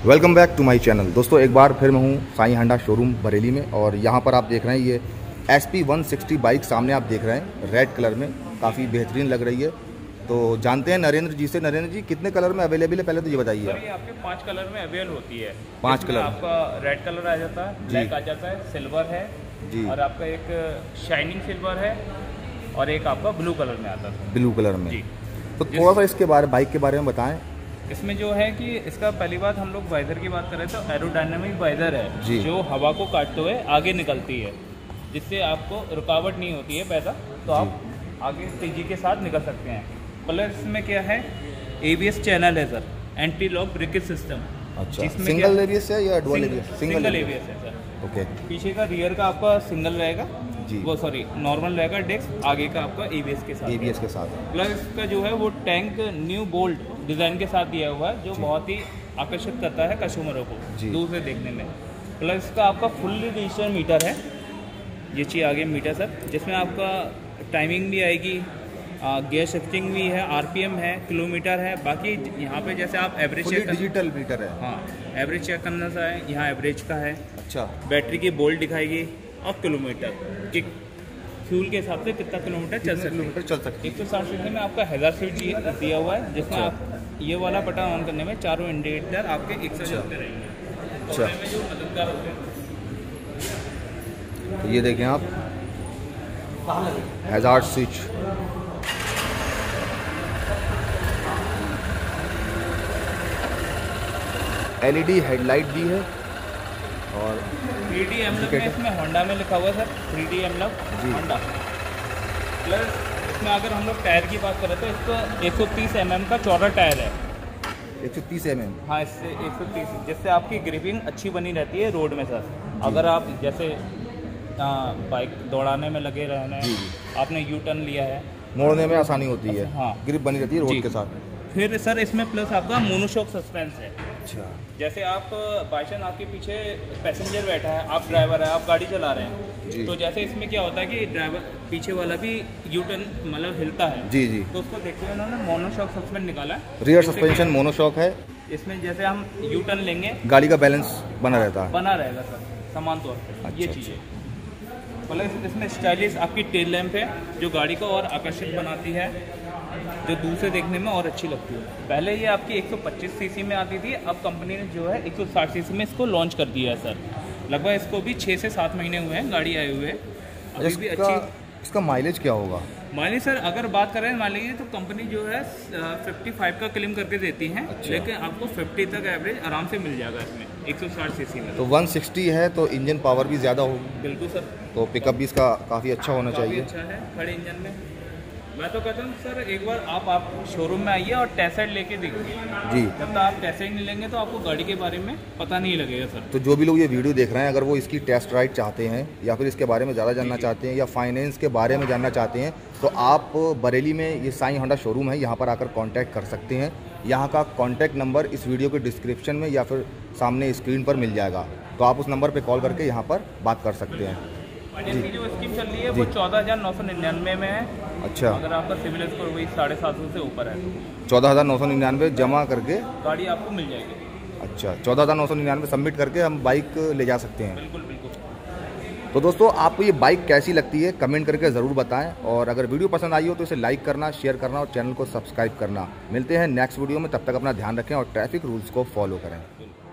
Welcome back to my channel. दोस्तों एक बार फिर मैं हूँ साईं होंडा शोरूम बरेली में और यहाँ पर आप देख रहे हैं ये SP 160 बाइक सामने आप देख रहे हैं रेड कलर में, काफ़ी बेहतरीन लग रही है। तो जानते हैं नरेंद्र जी से। नरेंद्र जी, कितने कलर में अवेलेबल है पहले तो ये बताइए। ये आपके 5 कलर में अवेल होती है। 5 कलर आपका रेड कलर आ जाता है, ब्लैक आ जाता है, सिल्वर है जी, और आपका एक शाइनिंग सिल्वर है और एक आपका ब्लू कलर में आता है। ब्लू कलर में जी। तो थोड़ा सा इसके बारे बाइक के बारे में बताएं। इसमें जो है कि इसका पहली बात हम लोग वाइजर की बात करें तो एरोडायनामिक वाइजर है जो हवा को काटते हुए आगे निकलती है, जिससे आपको रुकावट नहीं होती है पैदा, तो आप आगे तेजी के साथ निकल सकते हैं। प्लस इसमें क्या है, ABS चैनल है sir, anti lock breakage system. अच्छा, सिंगल ABS है या डुअल ABS? सिंगल ABS है सर। ओके। पीछे का रियर का आपका सिंगल रहेगा जी, वो सॉरी नॉर्मल रहेगा डिस्क, आगे का आपका ABS के साथ। प्लस इसका जो है वो टैंक न्यू बोल्ट डिज़ाइन के साथ दिया हुआ है, जो बहुत ही आकर्षित करता है कस्टमरों को दूर से देखने में। प्लस इसका आपका फुल्ली डिजिटल मीटर है, ये चीज़ आगे मीटर सर, जिसमें आपका टाइमिंग भी आएगी, गियर शिफ्टिंग भी है, RPM है, किलोमीटर है। बाकी यहाँ पे जैसे आप एवरेज चेक डिजिटल मीटर है। हाँ, एवरेज चेक करना है, यहाँ एवरेज का है। अच्छा, बैटरी की बोल्ट दिखाएगी और किलोमीटर कि फ्यूल के हिसाब से कितना किलोमीटर चल सकते। 160 सीसी में आपका 1000 सीट दिया हुआ है, जिसमें आप ये वाला बटन ऑन करने में चारों इंडिकेटर आपके एक से चलते रहेंगे। अच्छा, जो मददगार होते हैं। तो ये देखें आप, हैजार्ड स्विच, LED हेडलाइट भी है और 3D एमलॉक में इसमें होंडा में लिखा हुआ है सर, 3D एमलॉक होंडा। प्लस इसमें अगर हम लोग टायर की बात करें तो इसका 130 mm का चौड़ा टायर है। 130 mm? हाँ, इससे 130, जिससे आपकी ग्रिपिंग अच्छी बनी रहती है रोड में सर। अगर आप जैसे बाइक दौड़ाने में लगे रहना है, आपने U टर्न लिया है, मोड़ने में आसानी होती है। हाँ, ग्रिप बनी रहती है रोड के साथ। फिर सर इसमें प्लस आपका मोनोशॉक सस्पेंस है। अच्छा, जैसे आप बाई चांस आपके पीछे पैसेंजर बैठा है, आप ड्राइवर है, आप गाड़ी चला रहे हैं, तो जैसे इसमें क्या होता है कि ड्राइवर पीछे वाला भी U टर्न मतलब हिलता है जी, तो उसको देखते हुए उन्होंने मोनोशॉक सस्पेंस निकाला है। रियर सस्पेंशन मोनोशॉक है। इसमें जैसे हम U टर्न लेंगे, गाड़ी का बैलेंस बना रहेगा सर समान तौर पर। ये चीज़ है। प्लस इसमें स्टाइलिश आपकी टेल लैंप है, जो गाड़ी को और आकर्षित बनाती है, जो दूर से देखने में और अच्छी लगती है। पहले ये आपकी 125 सीसी में आती थी, अब कंपनी ने जो है 160 सीसी में इसको लॉन्च कर दिया है सर। लगभग इसको भी 6 से 7 महीने हुए हैं गाड़ी आए हुए। अभी भी अच्छी। इसका माइलेज क्या होगा? माइलेज सर अगर बात करें मान लीजिए तो कंपनी जो है 55 का क्लेम करके देती हैं। अच्छा। लेकिन आपको 50 तक एवरेज आराम से मिल जाएगा इसमें 160 सीसी में। तो 160 है तो इंजन पावर भी ज़्यादा होगी। बिल्कुल सर। तो पिकअप भी इसका काफ़ी अच्छा होना चाहिए। अच्छा है खड़े इंजन में। मैं तो कहता हूँ सर एक बार आप शोरूम में आइए और टेस्ट राइड लेके देखिए जी। जब तक आप टेस्ट राइड नहीं लेंगे तो आपको गाड़ी के बारे में पता नहीं लगेगा सर। तो जो भी लोग ये वीडियो देख रहे हैं, अगर वो इसकी टेस्ट राइड चाहते हैं या फिर इसके बारे में ज़्यादा जानना चाहते हैं या फाइनेंस के बारे में जानना चाहते हैं, तो आप बरेली में ये साईं होंडा शोरूम है, यहाँ पर आकर कॉन्टैक्ट कर सकते हैं। यहाँ का कॉन्टैक्ट नंबर इस वीडियो के डिस्क्रिप्शन में या फिर सामने स्क्रीन पर मिल जाएगा, तो आप उस नंबर पर कॉल करके यहाँ पर बात कर सकते हैं। इसकी जो स्कीम चल रही है वो 14,999 में है। अच्छा, अगर आपका सिविल स्कोर वही 750 से ऊपर है, 14,999 जमा करके गाड़ी आपको मिल जाएगी। अच्छा, 14,999 सबमिट करके हम बाइक ले जा सकते हैं। बिल्कुल बिल्कुल। तो दोस्तों आपको ये बाइक कैसी लगती है कमेंट करके ज़रूर बताएं, और अगर वीडियो पसंद आई हो तो इसे लाइक करना, शेयर करना और चैनल को सब्सक्राइब करना। मिलते हैं नेक्स्ट वीडियो में, तब तक अपना ध्यान रखें और ट्रैफिक रूल्स को फॉलो करें।